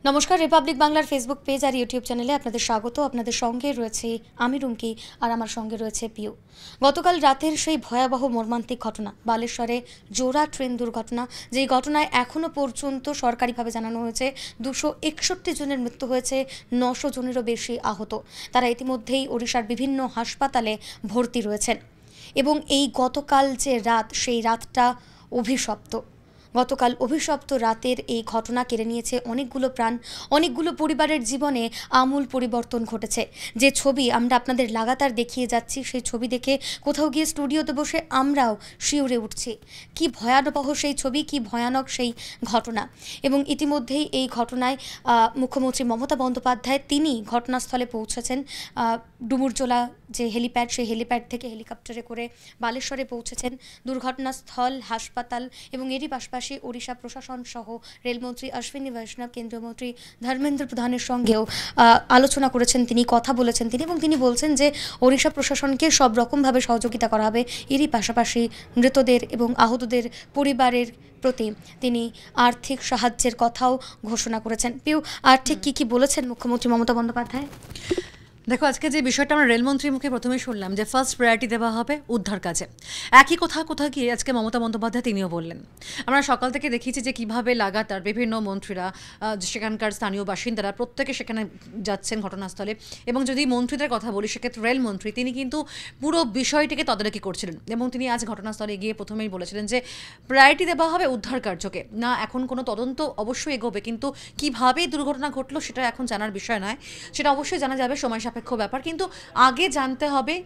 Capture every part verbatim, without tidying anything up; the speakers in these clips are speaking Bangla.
নমস্কার, রিপাবলিক বাংলার ফেসবুক পেজ আর ইউটিউব চ্যানেলে আপনাদের স্বাগত। আপনাদের সঙ্গে রয়েছে আমি রুমকি আর আমার সঙ্গে রয়েছে পিউ। গতকাল রাতের সেই ভয়াবহ মর্মান্তিক ঘটনা, বালেশ্বরে জোড়া ট্রেন দুর্ঘটনা, যেই ঘটনায় এখনও পর্যন্ত সরকারিভাবে জানানো হয়েছে দুশো একষট্টি জনের মৃত্যু হয়েছে, নশো জনেরও বেশি আহত। তারা ইতিমধ্যেই ওড়িশার বিভিন্ন হাসপাতালে ভর্তি রয়েছেন এবং এই গতকাল যে রাত, সেই রাতটা অভিশপ্ত। গতকাল অভিশপ্ত রাতের এই ঘটনা কেড়ে নিয়েছে অনেকগুলো প্রাণ, অনেকগুলো পরিবারের জীবনে আমূল পরিবর্তন ঘটেছে। যে ছবি আমরা আপনাদের লাগাতার দেখিয়ে যাচ্ছি, সেই ছবি দেখে কোথাও গিয়ে স্টুডিওতে বসে আমরাও শিউরে উঠছি। কি ভয়াবহ সেই ছবি, কি ভয়ানক সেই ঘটনা। এবং ইতিমধ্যেই এই ঘটনায় মুখ্যমন্ত্রী মমতা বন্দ্যোপাধ্যায় তিনি ঘটনাস্থলে পৌঁছেছেন। ডুমুরজোলা যে হেলিপ্যাড, সেই হেলিপ্যাড থেকে হেলিকপ্টারে করে বালেশ্বরে পৌঁছেছেন। দুর্ঘটনাস্থল, হাসপাতাল এবং এরই পাশাপাশি ওড়িশা প্রশাসন সহ রেলমন্ত্রী অশ্বিনী বৈষ্ণব, কেন্দ্রীয় মন্ত্রী ধর্মেন্দ্র প্রধানের সঙ্গেও আলোচনা করেছেন তিনি, কথা বলেছেন তিনি, এবং তিনি বলছেন যে ওড়িশা প্রশাসনকে সব রকমভাবে সহযোগিতা করা হবে। এরই পাশাপাশি মৃতদের এবং আহতদের পরিবারের প্রতি তিনি আর্থিক সাহায্যের কথাও ঘোষণা করেছেন। পিউ, আর্থিক কী কী বলেছেন মুখ্যমন্ত্রী মমতা বন্দ্যোপাধ্যায়? দেখো, আজকে যে বিষয়টা আমরা রেলমন্ত্রীর মুখে প্রথমে শুনলাম যে ফার্স্ট প্রায়োরিটি দেওয়া হবে উদ্ধার কাজে, একই কথা কোথাও গিয়ে আজকে মমতা বন্দ্যোপাধ্যায় তিনিও বললেন। আমরা সকাল থেকে দেখিয়েছি যে কীভাবে লাগাতার বিভিন্ন মন্ত্রীরা, সেখানকার স্থানীয় বাসিন্দারা প্রত্যেকে সেখানে যাচ্ছেন ঘটনাস্থলে। এবং যদি মন্ত্রীদের কথা বলি, সেক্ষেত্রে রেলমন্ত্রী তিনি কিন্তু পুরো বিষয়টিকে তদারকি করছিলেন এবং তিনি আজ ঘটনাস্থলে গিয়ে প্রথমেই বলেছিলেন যে প্রায়োরিটি দেওয়া হবে উদ্ধার কার্যকে। না, এখন কোনো তদন্ত অবশ্যই এগোবে, কিন্তু কীভাবে দুর্ঘটনা ঘটলো সেটা এখন জানার বিষয় নয়, সেটা অবশ্যই জানা যাবে সময় সাপেক্ষ ব্যাপার। কিন্তু আগে জানতে হবে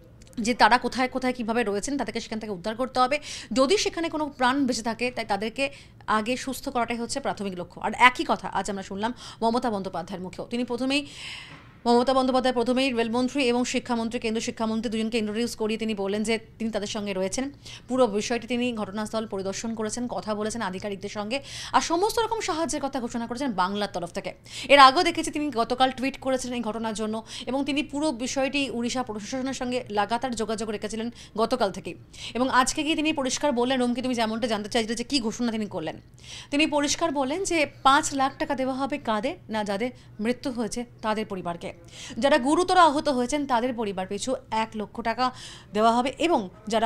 যে তারা কোথায় কোথায় কীভাবে রয়েছেন, তাদেরকে সেখান থেকে উদ্ধার করতে হবে। যদি সেখানে কোনো প্রাণ বেঁচে থাকে, তাই তাদেরকে আগে সুস্থ করাটাই হচ্ছে প্রাথমিক লক্ষ্য। আর একই কথা আজ আমরা শুনলাম মমতা বন্দ্যোপাধ্যায়ের মুখেও। তিনি প্রথমেই মমতা বন্দ্যোপাধ্যায় প্রথমেই রেলমন্ত্রী এবং শিক্ষামন্ত্রী, কেন্দ্রীয় শিক্ষামন্ত্রী দুজনকে ইন্ট্রোডিউস করিয়ে তিনি বললেন যে তিনি তাদের সঙ্গে রয়েছেন। পুরো বিষয়টি তিনি ঘটনাস্থল পরিদর্শন করেছেন, কথা বলেছেন আধিকারিকদের সঙ্গে, আর সমস্ত রকম সাহায্যের কথা ঘোষণা করেছেন বাংলার তরফ থেকে। এর আগেও দেখেছি তিনি গতকাল টুইট করেছিলেন এই ঘটনার জন্য, এবং তিনি পুরো বিষয়টি উড়িষ্যা প্রশাসনের সঙ্গে লাগাতার যোগাযোগ রেখেছিলেন গতকাল থেকেই। এবং আজকে গিয়ে তিনি পরিষ্কার বললেন, রুমকে তুমি যেমনটা জানতে চাইছিলে যে কী ঘোষণা তিনি করলেন, তিনি পরিষ্কার বলেন যে পাঁচ লাখ টাকা দেওয়া হবে কাদের না, যাদের মৃত্যু হয়েছে তাদের পরিবারকে। যারা গুরুতর আহত হয়েছেন তাদের পরিবার পিছু এক লক্ষ টাকা দেওয়া হবে, এবং যারা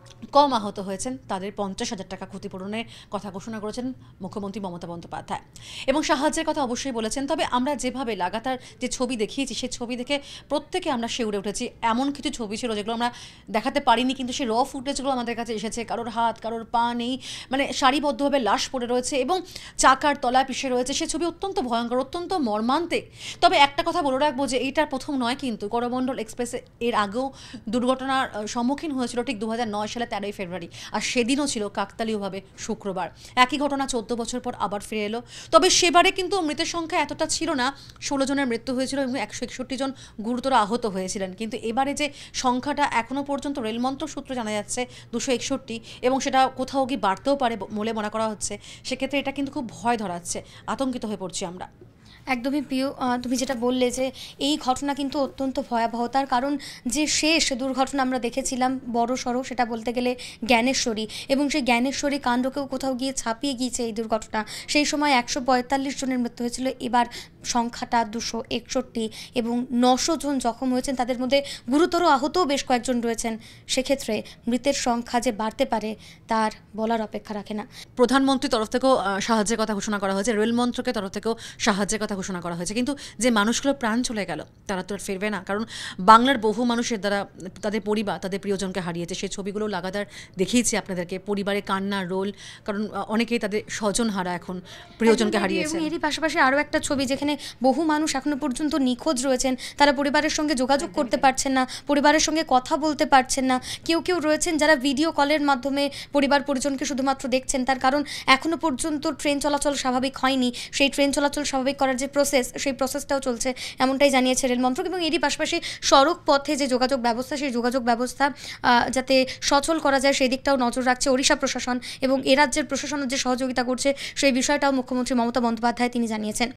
কম আহত হয়েছেন তাদের পঞ্চাশ হাজার টাকা ক্ষতিপূরণের কথা ঘোষণা করেছেন মুখ্যমন্ত্রী মমতা বন্দ্যোপাধ্যায়। এবং সাহায্যের কথা অবশ্যই বলেছেন। তবে আমরা যেভাবে লাগাতার যে ছবি দেখিয়েছি, সেই ছবি দেখে প্রত্যেকে আমরা শিউরে উঠেছি। এমন কিছু ছবি ছিল যেগুলো আমরা দেখাতে পারিনি, কিন্তু সেই র ফুটেজগুলো আমাদের কাছে এসেছে। কারোর হাত, কারোর পা নেই, মানে সারিবদ্ধভাবে লাশ পড়ে রয়েছে এবং চাকার তলায় পিষে রয়েছে। সে ছবি অত্যন্ত ভয়ঙ্কর, অত্যন্ত মর্মান্তিক। তবে একটা কথা বলে রাখবো যে এইটার প্রথম নয়, কিন্তু করমণ্ডল এক্সপ্রেসে এর আগেও দুর্ঘটনার সম্মুখীন হয়েছিল ঠিক দু হাজার নয় সালে তেরোই ফেব্রুয়ারি, আর সেদিনও ছিল কাকতালীয়ভাবে শুক্রবার। একই ঘটনা চোদ্দ বছর পর আবার ফিরে এলো। তবে সেবারে কিন্তু মৃতের সংখ্যা এতটা ছিল না, ষোলো জনের মৃত্যু হয়েছিল এবং একশো একষট্টি জন গুরুতর আহত হয়েছিলেন। কিন্তু এবারে যে সংখ্যাটা এখনও পর্যন্ত রেলমন্ত্রক সূত্রে জানা যাচ্ছে দুশো একষট্টি, এবং সেটা কোথাও গিয়ে বাড়তেও পারে বলে মনে করা হচ্ছে। সেক্ষেত্রে এটা কিন্তু খুব ভয় ধরাচ্ছে, আতঙ্কিত হয়ে পড়ছি আমরা। একদমই প্রিয়, তুমি যেটা বললে যে এই ঘটনা কিন্তু অত্যন্ত ভয়াবহ। তার কারণ যে শেষ দুর্ঘটনা আমরা দেখেছিলাম বড় সড়ো, সেটা বলতে গেলে জ্ঞানেশ্বরী, এবং সেই জ্ঞানেশ্বরী কাণ্ডকেও কোথাও গিয়ে ছাপিয়ে গিয়েছে এই দুর্ঘটনা। সেই সময় একশো পঁয়তাল্লিশ জনের মৃত্যু হয়েছিল, এবার সংখ্যাটা দুশো একষট্টি, এবং নশো জন জখম হয়েছেন, তাদের মধ্যে গুরুতর আহতও বেশ কয়েকজন রয়েছেন। সেক্ষেত্রে মৃতের সংখ্যা যে বাড়তে পারে তার বলার অপেক্ষা রাখে না। প্রধানমন্ত্রীর তরফ থেকেও সাহায্যের কথা ঘোষণা করা হয়েছে, রেল মন্ত্রকের তরফ থেকেও সাহায্যের কথা ঘোষণা করা হয়েছে। কিন্তু যে মানুষগুলো প্রাণ চলে গেল তারা তো আর ফিরবে না, কারণ বাংলার বহু মানুষের দ্বারা তাদের পরিবার তাদের প্রিয়জনকে হারিয়েছে। সেই ছবিগুলো লাগাতার দেখিয়েছি আপনাদেরকে, পরিবারে কান্নার রোল, কারণ অনেকেই তাদের স্বজন হারা এখন প্রিয়জনকে হারিয়েছে। এবং এরই পাশাপাশি আরও একটা ছবি যেখানে বহু মানুষ এখনো পর্যন্ত নিখোঁজ রয়েছেন, তারা পরিবারের সঙ্গে যোগাযোগ করতে পারছেন না, পরিবারের সঙ্গে কথা বলতে পারছেন না। কেউ কেউ রয়েছেন যারা ভিডিও কলের মাধ্যমে পরিবার পরিজনকে শুধুমাত্র দেখছেন, তার কারণ এখনো পর্যন্ত ট্রেন চলাচল স্বাভাবিক হয়নি। সেই ট্রেন চলাচল স্বাভাবিক করার যে প্রসেস, সেই প্রসেসটাও চলছে, এমনটাই জানিয়েছে রেলমন্ত্রক। এবং এরই পাশাপাশি সড়ক পথে যে যোগাযোগ ব্যবস্থা, সেই যোগাযোগ ব্যবস্থা যাতে সচল করা যায় সেই দিকটাও নজর রাখছে ওড়িশা প্রশাসন, এবং এ রাজ্যের প্রশাসনের যে সহযোগিতা করছে সেই বিষয়টাও মুখ্যমন্ত্রী মমতা বন্দ্যোপাধ্যায় তিনি জানিয়েছেন।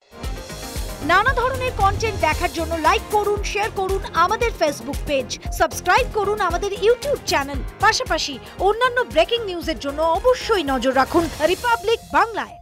নানা ধরনের কন্টেন্ট দেখার জন্য লাইক করুন, শেয়ার করুন আমাদের ফেসবুক পেজ, সাবস্ক্রাইব করুন আমাদের ইউটিউব চ্যানেল। পাশাপাশি অন্যান্য ব্রেকিং নিউজের জন্য অবশ্যই নজর রাখুন রিপাবলিক বাংলায়।